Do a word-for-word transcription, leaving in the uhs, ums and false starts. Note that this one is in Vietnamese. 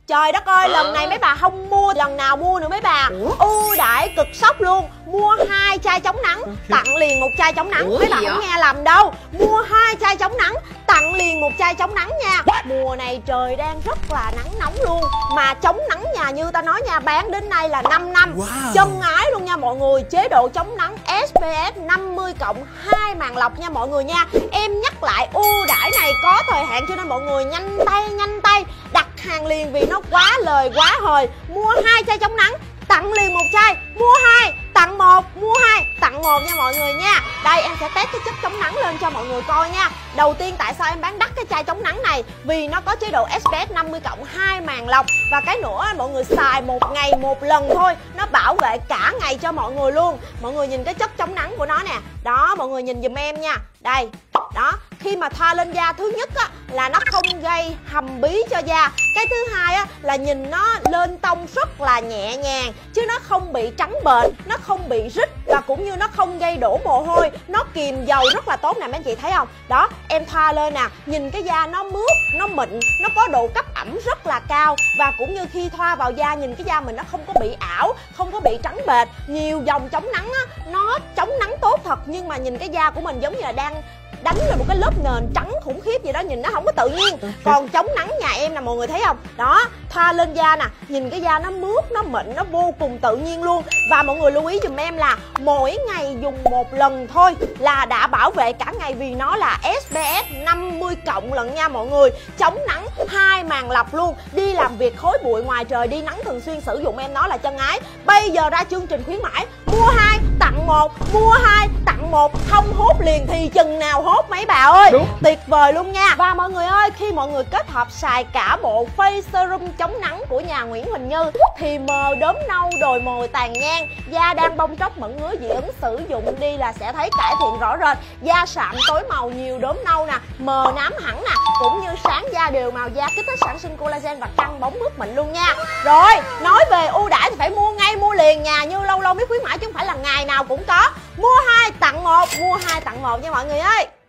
Trời đất ơi, lần này mấy bà không mua lần nào mua nữa mấy bà. Ưu đãi cực sốc luôn. Mua hai chai chống nắng tặng liền một chai chống nắng. Mấy bà không nghe lầm đâu. Mua hai chai chống nắng tặng liền một chai chống nắng nha. Mùa này trời đang rất là nắng nóng luôn. Mà chống nắng nhà như ta nói nha, bán đến nay là năm năm. Wow. Chân ái luôn nha mọi người. Chế độ chống nắng ét pê ép năm mươi cộng hai màn lọc nha mọi người nha. Em nhắc lại ưu đãi này có thời hạn cho nên mọi người nhanh tay nhanh tay đặt hàng liền vì nó quá lời quá hời. Mua hai chai chống nắng tặng liền một chai, mua hai tặng một, mua hai tặng một nha mọi người nha. Đây em sẽ test cái chất chống nắng lên cho mọi người coi nha. Đầu tiên tại sao em bán đắt cái chai chống nắng này? Vì nó có chế độ ét pê ép năm mươi cộng hai màn lọc. Và cái nữa mọi người xài một ngày một lần thôi, nó bảo vệ cả ngày cho mọi người luôn. Mọi người nhìn cái chất chống nắng của nó nè. Đó mọi người nhìn giùm em nha. Đây, đó, khi mà thoa lên da thứ nhất á, là nó không gây hầm bí cho da. Cái thứ hai á, là nhìn nó lên tông rất là nhẹ nhàng, chứ nó không bị trắng bệch, nó không bị rít và cũng như nó không gây đổ mồ hôi. Nó kìm dầu rất là tốt nè mấy anh chị thấy không? Đó, em thoa lên nè, nhìn cái da nó mướt, nó mịn, nó có độ cấp ẩm rất là cao. Và cũng như khi thoa vào da, nhìn cái da mình nó không có bị ảo, không có bị trắng bệch. Nhiều dòng chống nắng á, nó chống nắng tốt thật, nhưng mà nhìn cái da của mình giống như là đang đánh lên một cái lớp nền trắng khủng khiếp vậy đó, nhìn nó không có tự nhiên. Còn chống nắng nhà em nè mọi người thấy không? Đó, thoa lên da nè, nhìn cái da nó mướt, nó mịn, nó vô cùng tự nhiên luôn. Và mọi người lưu ý dùm em là mỗi ngày dùng một lần thôi là đã bảo vệ cả ngày, vì nó là ét pê ép năm mươi cộng lận nha mọi người. Chống nắng hai màn lọc luôn. Đi làm việc khói bụi ngoài trời, đi nắng thường xuyên sử dụng em nó là chân ái. Bây giờ ra chương trình khuyến mãi mua hai tặng một, mua hai tặng một, không hốt liền thì chừng nào hốt mấy bà ơi. Đúng. Tuyệt vời luôn nha. Và mọi người ơi, khi mọi người kết hợp xài cả bộ face serum chống nắng của nhà Nguyễn Huỳnh Như thì mờ đốm nâu, đồi mồi tàn nhang, da đang bong tróc mẩn ngứa dị ứng, sử dụng đi là sẽ thấy cải thiện rõ rệt. Da sạm tối màu, nhiều đốm nâu nè, mờ nám hẳn nè, cũng như sáng da đều màu da, kích thích sản sinh collagen và căng bóng mướt mịn luôn nha. Rồi, nói về ưu đãi thì phải mua ngay mua liền, nhà Như lâu lâu mới khuyến mãi chứ không phải là ngày nào cũng có. Mua hai tặng một, mua hai tặng một nha mọi người ơi.